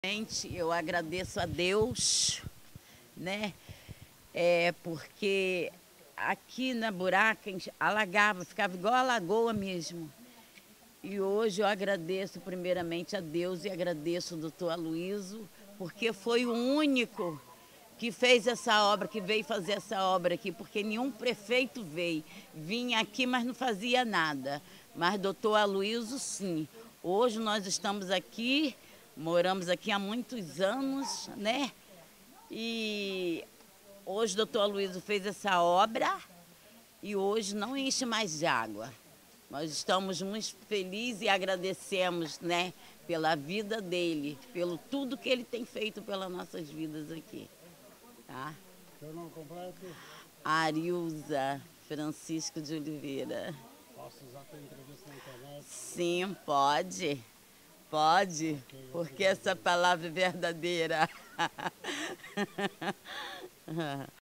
Gente, eu agradeço a Deus, né? Porque aqui na Buraca alagava, ficava igual a lagoa mesmo. E hoje eu agradeço primeiramente a Deus e agradeço o doutor Aloysio, porque foi o único que fez essa obra, que veio fazer essa obra aqui, porque nenhum prefeito vinha aqui, mas não fazia nada. Mas doutor Aloysio, sim. Hoje nós estamos aqui, moramos aqui há muitos anos, né? E hoje o doutor Aloysio fez essa obra e hoje não enche mais de água. Nós estamos muito felizes e agradecemos, né, pela vida dele, pelo tudo que ele tem feito pelas nossas vidas aqui. Tá? Seu nome completo? Arilza Francisco de Oliveira. Posso usar a tua entrevista na internet? Sim, pode. Pode, porque essa palavra é verdadeira.